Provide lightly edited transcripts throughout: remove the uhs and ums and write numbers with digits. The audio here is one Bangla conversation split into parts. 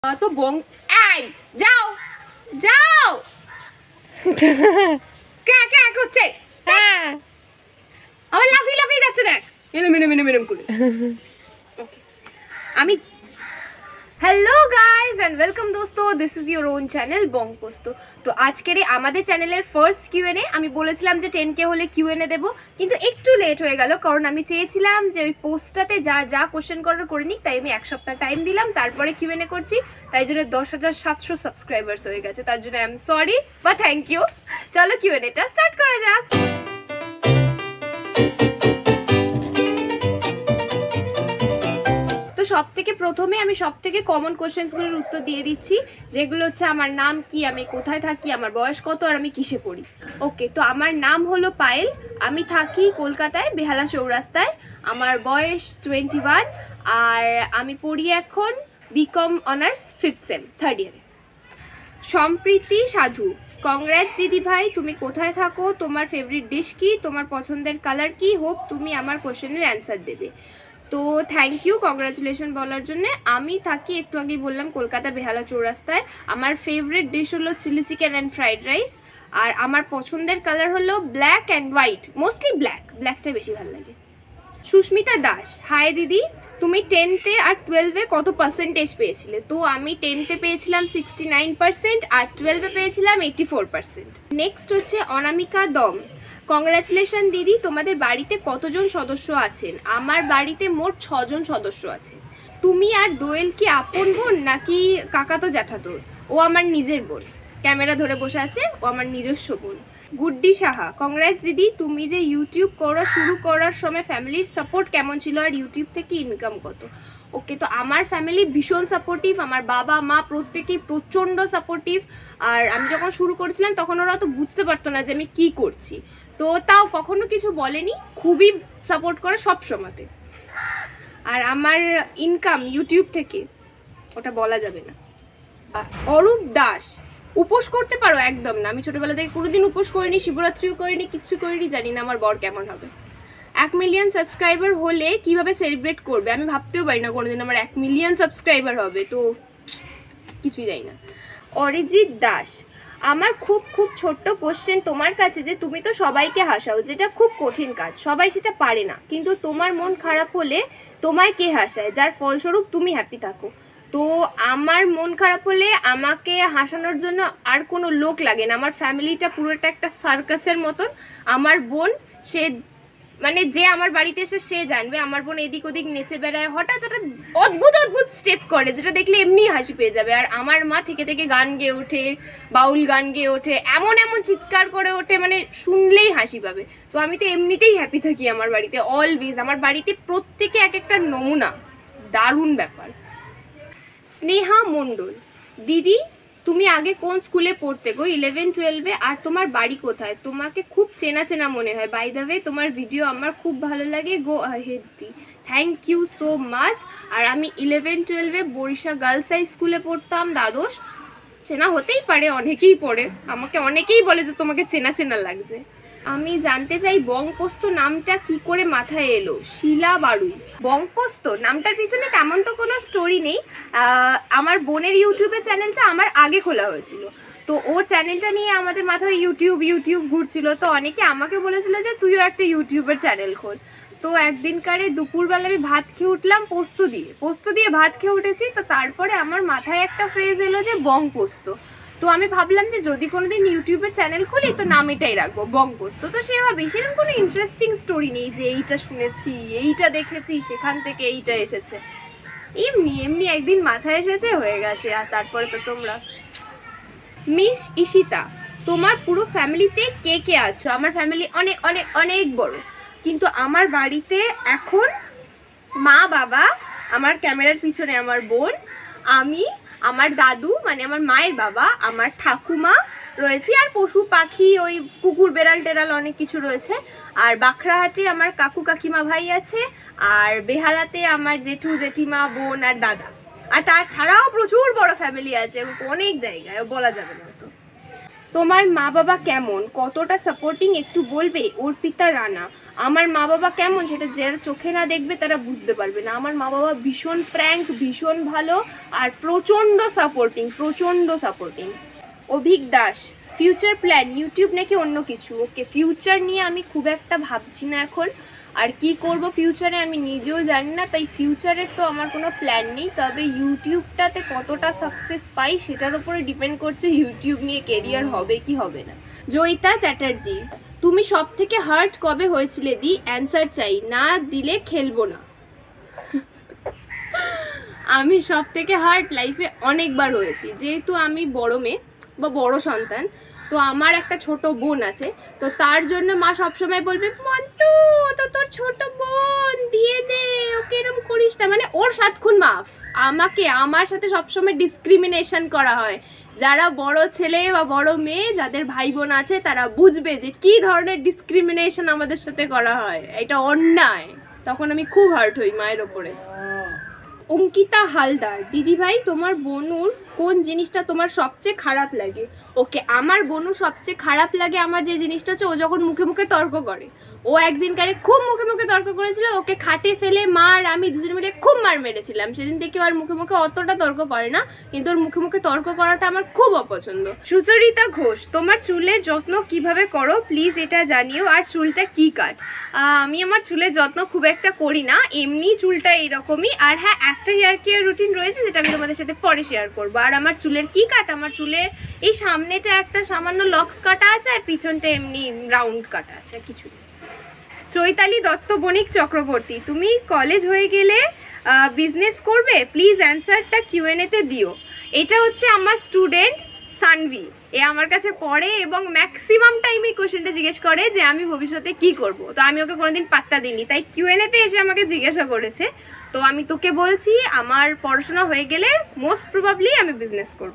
তো বং এই যাও যাও কে কে করছে আমার লাফি লাফি যাচ্ছে দেখ এরম করে আমি हेलो गाइज एंड वेलकम दोस्तों this is your own channel Bong Posto. तो आजकेर आमादेर चैनेलेर फार्स्ट किউএনএ আমি বলেছিলাম যে 10k হলে কিউএনএ দেব, কিন্তু একটু লেট হয়ে গেল কারণ আমি চেয়েছিলাম যে ওই পোস্টটাতে যা যা কোশ্চেন করার করে নিক, তাই আমি এক সপ্তাহ টাইম দিলাম, তারপরে কিউএনএ করছি। তাই জন্য 10,700 সাবস্ক্রাইবার্স হয়ে গেছে, তার জন্য আই এম সরি বা থ্যাংক ইউ। চলো কিউএনএটা স্টার্ট করা যাক। তো সবথেকে প্রথমে আমি সবথেকে কমন কোশ্চেন্সগুলোর উত্তর দিয়ে দিচ্ছি, যেগুলো হচ্ছে আমার নাম কি, আমি কোথায় থাকি, আমার বয়স কত, আর আমি কিসে পড়ি। ওকে, তো আমার নাম হলো পায়েল, আমি থাকি কলকাতায় বেহালা চৌরাস্তায়, আমার বয়স 21, আর আমি পড়ি এখন BCom honours 5th same 3rd ইয়ারে। সম্প্রীতি সাধু, কংগ্রেস দিদি ভাই, তুমি কোথায় থাকো, তোমার ফেভারিট ডিশ কি, তোমার পছন্দের কালার কি, হোপ তুমি আমার কোশ্চেনের অ্যান্সার দেবে। তো থ্যাংক ইউ কংগ্রাচুলেশন বলার জন্য। আমি থাকি একটু আগেই বললাম কলকাতা বেহালা চৌরাস্তায়। আমার ফেভারিট ডিশ হলো chilli chicken and fried rice, আর আমার পছন্দের কালার হলো ব্ল্যাক অ্যান্ড হোয়াইট, মোস্টলি ব্ল্যাকটা বেশি ভালো লাগে। সুস্মিতা দাস, হাই দিদি, তুমি 10th-এ আর 12-এ কত পার্সেন্টেজ পেয়েছিলে? তো আমি 10th-এ পেয়েছিলাম 69% আর 12-এ পেয়েছিলাম 84%। নেক্সট হচ্ছে অনামিকা দম, কংগ্রাচুলেশন দিদি, তোমাদের বাড়িতে কতজন সদস্য আছেন? আমার বাড়িতে মোট 6 জন সদস্য আছে। তুমি আর দোয়েল কি আপন বোন নাকি কাকাতো জ্যাঠাতো? ও আমার নিজের বোন, ক্যামেরা ধরে বসে আছে, ও আমার নিজস্ব বোন। গুড্ডি সাহা, কংগ্রেস দিদি, তুমি যে ইউটিউব শুরু করার সময় ফ্যামিলির সাপোর্ট কেমন ছিল আর ইউটিউব থেকে ইনকাম কত? ওকে, তো আমার ফ্যামিলি ভীষণ সাপোর্টিভ, আমার বাবা মা প্রত্যেকেই প্রচণ্ড সাপোর্টিভ। আর আমি যখন শুরু করেছিলাম তখন ওরা তো বুঝতে পারতো না যে আমি কী করছি, তো তাও কখনো কিছু বলেনি, খুবই সাপোর্ট করে সব সময়তে। আর আমার ইনকাম ইউটিউব থেকে ওটা বলা যাবে না। অরূপ দাস, উপোস করতে পারো? একদম না, আমি ছোটোবেলা থেকে কোনোদিন উপোস করিনি, শিবরাত্রিও করিনি, কিচ্ছু করিনি, জানি না আমার বর কেমন হবে। 1 মিলিয়ন সাবস্ক্রাইবার হলে কিভাবে সেলিব্রেট করবে? আমি ভাবতেও পারি না কোনোদিন আমার 1 মিলিয়ন সাবস্ক্রাইবার হবে, তো কিছুই জানি না। অরিজিৎ দাস, আমার খুব ছোট্ট কোশ্চেন তোমার কাছে, যে তুমি তো সবাইকে হাসাও, যেটা খুব কঠিন কাজ, সবাই সেটা পারে না, কিন্তু তোমার মন খারাপ হলে তোমায় কে হাসায়, যার ফলস্বরূপ তুমি হ্যাপি থাকো? তো আমার মন খারাপ হলে আমাকে হাসানোর জন্য আর কোনো লোক লাগে না, আমার ফ্যামিলিটা পুরোটা একটা সার্কাসের মতন। আমার বোন, সে মানে যে আমার বাড়িতে এসে সে জানবে, আমার বোন এদিক ওদিক নেচে বেড়ায়, হঠাৎ হঠাৎ অদ্ভুত স্টেপ করে, যেটা দেখলে এমনি হাসি পেয়ে যাবে। আর আমার মা থেকে গান গেয়ে ওঠে, বাউল গান গেয়ে ওঠে, এমন চিৎকার করে ওঠে, মানে শুনলেই হাসি পাবে। তো আমি তো এমনিতেই হ্যাপি থাকি আমার বাড়িতে অলওয়েজ। আমার বাড়িতে প্রত্যেকে এক একটা নমুনা, দারুণ ব্যাপার। স্নেহা মণ্ডল, দিদি তুমি আগে কোন স্কুলে পড়তে গো? 11-12-এ। আর তোমার বাড়ি কোথায়? তোমাকে খুব চেনা মনে হয়, বাই দ্য ওয়ে তোমার ভিডিও আমার খুব ভালো লাগে, গো আহেড দি। Thank you so much. আর আমি 11-12-এ বরিশা গার্লস হাই স্কুলে পড়তাম, দ্বাদশ। চেনা হতেই পারে, অনেকেই পড়ে, আমাকে অনেকেই বলে যে তোমাকে চেনা লাগছে। আমি জানতে চাই বংপোস্ত নামটা কি করে মাথায় এলো? শিলা বাড়ুই, বংপোস্ত নামটার পিছনে তেমন তো কোনো স্টোরি নেই। আমার বোনের ইউটিউবের চ্যানেলটা আমার আগে খোলা হয়েছিল, তো ওর চ্যানেলটা নিয়ে আমাদের মাথায় ইউটিউব ঘুরছিল, তো অনেকে আমাকে বলেছিল যে তুইও একটা ইউটিউবের চ্যানেল খোল। তো একদিনকারে দুপুরবেলা আমি ভাত খেয়ে উঠলাম পোস্ত দিয়ে ভাত খেয়ে উঠেছি, তো তারপরে আমার মাথায় একটা ফ্রেজ এলো যে বংপোস্ত। তো আমি ভাবলাম যে যদি কোনোদিন ইউটিউবের চ্যানেল খুলি তো নাম এটাই রাখবো, বংপোস্ত। তো সেভাবে সেরকম কোনো ইন্টারেস্টিং স্টোরি নেই যে এইটা শুনেছি, এইটা দেখেছি, সেখান থেকে এইটা এসেছে, এমনি একদিন মাথায় এসেছে, হয়ে গেছে। আর তারপরে তো তোমরা। মিস ঈশিতা, তোমার পুরো ফ্যামিলিতে কে কে আছো? আমার ফ্যামিলি অনেক বড়, কিন্তু আমার বাড়িতে এখন মা বাবা, আমার ক্যামেরার পিছনে আমার বোন, আমি, আমার দাদু মানে আমার মায়ের বাবা, আমার ঠাকুমা রয়েছে, আর পশু পাখি ওই কুকুর বেড়াল টেড়াল অনেক কিছু রয়েছে। আর বাঁকড়াহাটে আমার কাকু কাকিমা ভাই আছে, আর বেহালাতে আমার জেঠু জেঠিমা বোন আর দাদা। আর তাছাড়াও প্রচুর বড় ফ্যামিলি আছে, অনেক জায়গায় বলা যাবে না। তো তোমার মা বাবা কেমন, কতটা সাপোর্টিং একটু বলবে? অর্পিতা রানা। আমার মা বাবা কেমন সেটা যারা চোখে না দেখবে তারা বুঝতে পারবে না। আমার মা বাবা ভীষণ ফ্র্যাঙ্ক, ভীষণ ভালো আর প্রচণ্ড supporting. Avik Das, future plan YouTube নাকি অন্য কিছু? ওকে, ফিউচার নিয়ে আমি খুব একটা ভাবছি না এখন, আর কি করব ফিউচারে আমি নিজেও জানি না, তাই ফিউচারের তো আমার কোনো প্ল্যান নেই। তবে ইউটিউবটাতে কতটা সাকসেস পাই সেটার উপরে ডিপেন্ড করছে ইউটিউব নিয়ে কেরিয়ার হবে কি হবে না। জয়িতা চ্যাটার্জি, তুমি সব থেকে হার্ট কবে হয়েছিলে? দি অ্যান্সার চাই, না দিলে খেলবো না। আমি সব থেকে হার্ট লাইফে অনেকবার হয়েছি, যেহেতু আমি বড় মেয়ে বা বড় সন্তান, তো আমার একটা ছোট বোন আছে, তো তার জন্য মা সবসময় বলবে মন্টু ও তো তোর ছোট বোন, দিয়ে দে ওকে, এরকম করিস না, মানে ওর 7 খুন মাফ। আমার সাথে সবসময় ডিসক্রিমিনেশন করা হয়। যারা বড় ছেলে বা বড় মেয়ে যাদের ভাই বোন আছে তারা বুঝবে যে কি ধরনের ডিসক্রিমিনেশন আমাদের সাথে করা হয়, এটা অন্যায়। তখন আমি খুব হার্ট হই মায়ের ওপরে। অঙ্কিতা হালদার, দিদি ভাই তোমার বনুর কোন জিনিসটা তোমার সবচেয়ে খারাপ লাগে? ওকে, আমার বনু সবচেয়ে খারাপ লাগে আমার যে জিনিসটা হচ্ছে ও যখন মুখে মুখে তর্ক করে। ও একদিনকারে খুব মুখে মুখে তর্ক করেছিল, ওকে খাটে ফেলে মা আর আমি দুজনে মিলে খুব মার মেরেছিলাম। সেদিন থেকে আর মুখে মুখে অতটা তর্ক করে না, কিন্তু ওর মুখে মুখে তর্ক করাটা আমার খুব অপছন্দ। সুচরিতা ঘোষ, তোমার চুলের যত্ন কিভাবে করো প্লিজ এটা জানিও, আর চুলটা কি কাট? আমি আমার চুলের যত্ন খুব একটা করি না, এমনি চুলটা এইরকমই। আর হ্যাঁ, একটা হেয়ার কেয়ার রুটিন রয়েছে যেটা আমি তোমাদের সাথে পরে শেয়ার করবো। আর আমার চুলের কি কাট, আমার চুলে এই সামনেটা একটা সামান্য লক্স কাটা আছে আর পিছনটা এমনি রাউন্ড কাটা আছে, কিছু। চৈতালি দত্ত বণিক চক্রবর্তী, তুমি কলেজ হয়ে গেলে বিজনেস করবে? প্লিজ অ্যান্সারটা কিউএনএতে দিও। এটা হচ্ছে আমার স্টুডেন্ট সানভি, এ আমার কাছে পড়ে এবং ম্যাক্সিমাম টাইম এই কোশ্চেনটা জিজ্ঞেস করে যে আমি ভবিষ্যতে কি করব। তো আমি ওকে কোনোদিন পাত্তা দিইনি, তাই কিউএনএতে এসে আমাকে জিজ্ঞাসা করেছে। তো আমি তোকে বলছি আমার পড়াশোনা হয়ে গেলে মোস্ট প্রবাবলি আমি বিজনেস করব।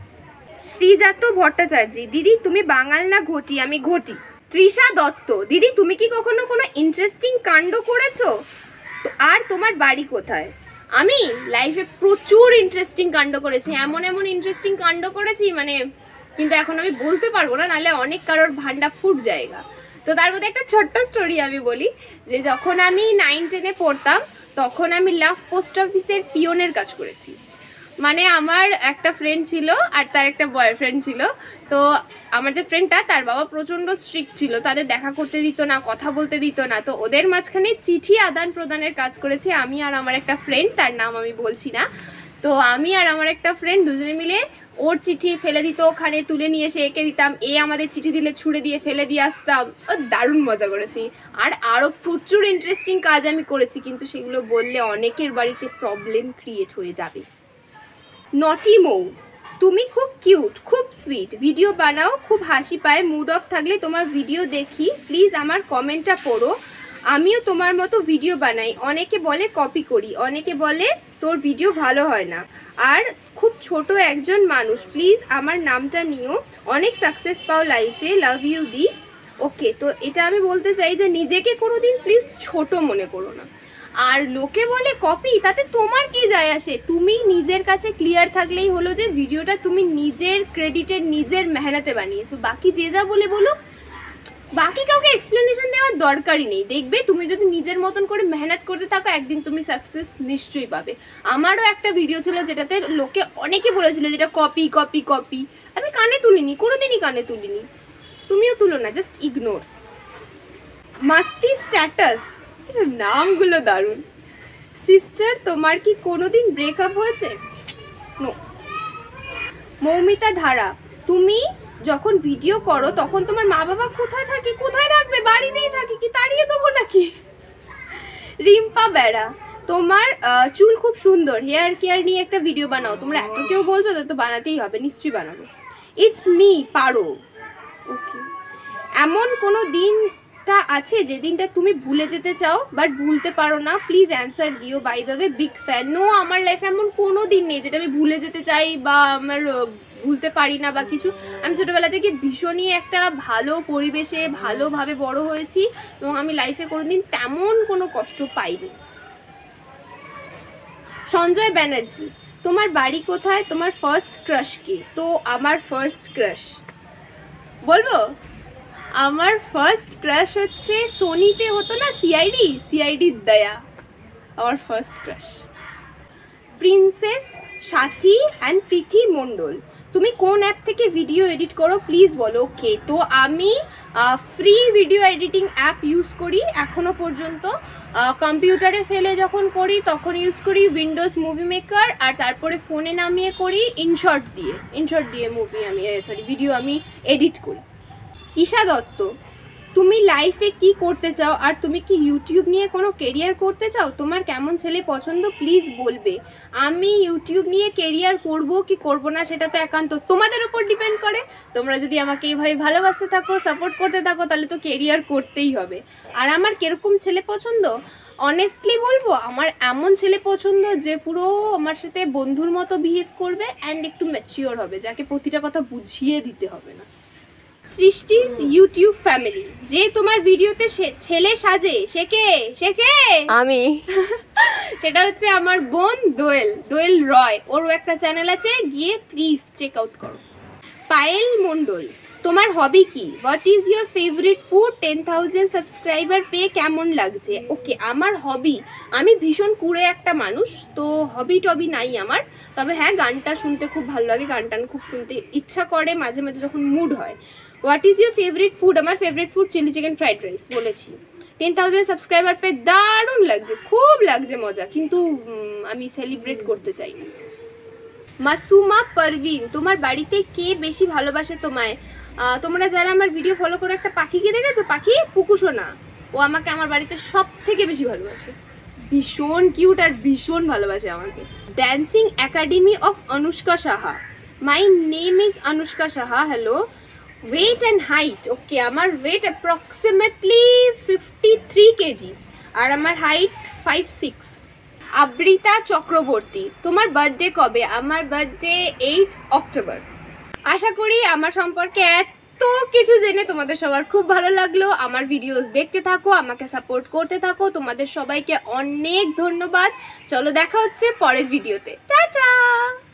শ্রীজাত ভট্টাচার্য, দিদি তুমি বাঙাল না ঘটি? আমি ঘটি। তৃষা দত্ত, দিদি তুমি কি কখনো কোনো ইন্টারেস্টিং কাণ্ড করেছো? আর তোমার বাড়ি কোথায়? আমি লাইফে প্রচুর ইন্টারেস্টিং কাণ্ড করেছি, এমন ইন্টারেস্টিং কাণ্ড করেছি মানে, কিন্তু এখন আমি বলতে পারবো না, নাহলে অনেক কারোর ভান্ডা ফুট জায়গা। তো তার মধ্যে একটা ছোট্ট স্টোরি আমি বলি, যে যখন আমি 9-10-এ পড়তাম তখন আমি লাভ পোস্ট অফিসের পিওনের কাজ করেছি। মানে আমার একটা ফ্রেন্ড ছিল আর তার একটা বয়ফ্রেন্ড ছিল। তো আমার যে ফ্রেন্ডটা, তার বাবা প্রচণ্ড স্ট্রিক্ট ছিল, তাদের দেখা করতে দিত না, কথা বলতে দিত না। তো ওদের মাঝখানে চিঠি আদান প্রদানের কাজ করেছি আমি আর আমার একটা ফ্রেন্ড, তার নাম আমি বলছি না। তো আমি আর আমার একটা ফ্রেন্ড দুজনে মিলে ওর চিঠি ফেলে দিত, ওখানে তুলে নিয়ে এসে এঁকে দিতাম, এ আমাদের চিঠি দিলে ছুঁড়ে দিয়ে ফেলে দিয়ে আসতাম। ও দারুণ মজা করেছি। আর আরও প্রচুর ইন্টারেস্টিং কাজ আমি করেছি, কিন্তু সেগুলো বললে অনেকের বাড়িতে প্রবলেম ক্রিয়েট হয়ে যাবে। নটি মৌ, তুমি খুব কিউট, খুব সুইট, ভিডিও বানাও, খুব হাসি পায়, মুড অফ থাকলে তোমার ভিডিও দেখি, প্লিজ আমার কমেন্টটা পড়ো, আমিও তোমার মতো ভিডিও বানাই, অনেকে বলে কপি করি, অনেকে বলে তোর ভিডিও ভালো হয় না, আর খুব ছোট একজন মানুষ, প্লিজ আমার নামটা নিও, অনেক সাকসেস পাও লাইফে, লাভ ইউ দি। ওকে, তো এটা আমি বলতে চাই যে নিজেকে কোনোদিন প্লিজ ছোট মনে করো না। আর লোকে বলে কপি, তাতে তোমার কি যায় আসে? তুমি নিজের কাছে ক্লিয়ার থাকলেই হলো যে ভিডিওটা তুমি নিজের ক্রেডিটে নিজের মেহনতে বানিয়েছো। বাকি যে যা বলে বলো, বাকি কাউকে এক্সপ্লেনেশন দেওয়ার দরকারই নেই। দেখবে তুমি যদি নিজের মতন করে মেহনত করতে থাকো, একদিন তুমি সাকসেস নিশ্চয়ই পাবে। আমারও একটা ভিডিও ছিল যেটাতে লোকে অনেকে বলেছিল যেটা কপি কপি কপি, আমি কানে তুলিনি, কোনোদিনই কানে তুলিনি, তুমিও তুলো না, জাস্ট ইগনোর। মাস্তি স্ট্যাটাস, নামগুলো দারুণ। সিস্টার তোমার কি কোনোদিন ব্রেকআপ হয়েছে? নো। মৌমিতা ধারা, তুমি যখন ভিডিও করো তখন তোমার মা বাবা কোথায় থাকে? কোথায় থাকবে, বাড়িতেই থাকে, কি তাড়িয়ে দেবো নাকি? রিম্পা বেড়া, তোমার চুল খুব সুন্দর, হেয়ার কেয়ার নিয়ে একটা ভিডিও বানাও, তোমরা এত কেউ বলছো তো বানাতেই হবে, নিশ্চয়ই বানাবো। ইটস মি পারো। ওকে, এমন কোনো দিনটা আছে যে দিনটা তুমি ভুলে যেতে চাও বাট ভুলতে পারো না? প্লিজ অ্যান্সার দিও। By the way, big fan. No, আমার লাইফে এমন কোনো দিন নেই যেটা আমি ভুলে যেতে চাই বা আমার ভুলতে পারি না বা কিছু। আমি ছোটোবেলা থেকে ভীষণই একটা ভালো পরিবেশে ভালোভাবে বড় হয়েছি এবং আমি লাইফে কোনোদিন তেমন কোনো কষ্ট পাইনি। সঞ্জয় ব্যানার্জি, তোমার বাড়ি কোথায়? তোমার ফার্স্ট ক্রাশ কে? তো আমার ফার্স্ট ক্রাশ বলবো আমার ফার্স্ট ক্রাশ হচ্ছে সোনিতে হতো না সিআইডির দয়া, আমার first crush. Princess Sathi and Tithi Mondal, তুমি কোন অ্যাপ থেকে ভিডিও এডিট করো প্লিজ বলো। ওকে, তো আমি free video editing app use করি এখনও পর্যন্ত। কম্পিউটারে ফেলে যখন করি তখন ইউজ করি উইন্ডোজ মুভি মেকার, আর তারপরে ফোনে নামিয়ে করি ইনশর্ট দিয়ে ভিডিও আমি এডিট করি। ঈশা দত্ত, তুমি লাইফে কি করতে চাও আর তুমি কি ইউটিউব নিয়ে কোনো কেরিয়ার করতে চাও? তোমার কেমন ছেলে পছন্দ প্লিজ বলবে। আমি ইউটিউব নিয়ে কেরিয়ার করব কি করব না সেটা তো একান্ত তোমাদের উপর ডিপেন্ড করে। তোমরা যদি আমাকে এইভাবে ভালোবাসতে থাকো, সাপোর্ট করতে থাকো, তাহলে তো কেরিয়ার করতেই হবে। আর আমার কিরকম ছেলে পছন্দ অনেস্টলি বলবো, আমার এমন ছেলে পছন্দ যে পুরো আমার সাথে বন্ধুর মতো বিহেভ করবে অ্যান্ড একটু ম্যাচিওর হবে, যাকে প্রতিটা কথা বুঝিয়ে দিতে হবে না। সৃষ্টিস ইউটিউব ফ্যামিলি, যে তোমার ভিডিওতে ছেলে সাজে সে কে? আমি। সেটা হচ্ছে আমার বোন দোয়েল রয়, ওরও একটা চ্যানেল আছে, গিয়ে প্লিজ চেক আউট করো। পায়েল মণ্ডল, তোমার হবি কি? What is your favourite food? 10,000 subscriber পেয়ে কেমন লাগছে? ওকে, আমার হবি, আমি ভীষণ কুড়ে একটা মানুষ, তো হবি টবি নাই আমার। তবে হ্যাঁ, গানটা শুনতে খুব ভালো লাগে, গান টান খুব শুনতে ইচ্ছা করে মাঝে মাঝে যখন মুড হয়। What is your favourite food? আমার favourite food chilli chicken fried rice বলেছি। 10,000 সাবস্ক্রাইবার পেয়ে দারুণ লাগছে, খুব লাগছে মজা, কিন্তু আমি সেলিব্রেট করতে চাই না। মাসুমা পারভিন, তোমার বাড়িতে কে বেশি ভালোবাসে তোমায়? তোমরা যারা আমার ভিডিও ফলো করে একটা পাখিকে দেখেছো, পাখি পুকুসোনা, ও আমাকে আমার বাড়িতে সব থেকে বেশি ভালোবাসে, ভীষণ কিউট আর ভীষণ ভালোবাসে আমাকে। Dancing academy of Anushka Saha, my name is Anushka Saha, hello. Wait and height, okay, আমার ওয়েট অ্যাপ্রক্সিমেটলি 53 কেজিস আর আমার হাইট 5'6". আবৃতা চক্রবর্তী, তোমার বার্থডে কবে? আমার বার্থডে 8 অক্টোবর। আশা করি আমার সম্পর্কে এত কিছু জেনে তোমাদের সবার খুব ভালো লাগলো। আমার ভিডিওস দেখতে থাকো, আমাকে সাপোর্ট করতে থাকো, তোমাদের সবাইকে অনেক ধন্যবাদ। চলো দেখা হচ্ছে পরের ভিডিওতে, টাটা।